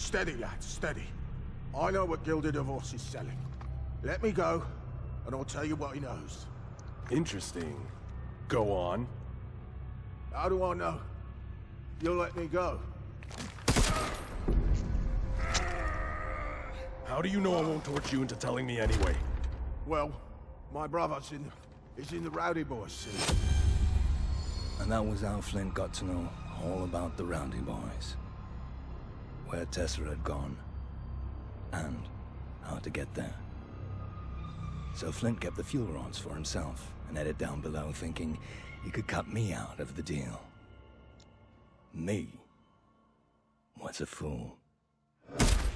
Steady, lad, steady. I know what Gilded Divorce is selling. Let me go, and I'll tell you what he knows. Interesting. Go on. How do I know? You'll let me go. How do you know I won't torture you into telling me anyway? Well, my brother's in the Rowdy Boys scene. And that was how Flint got to know all about the Rowdy Boys. Where Tessa had gone, and how to get there. So Flint kept the fuel rods for himself, and headed down below thinking he could cut me out of the deal. Me was a fool.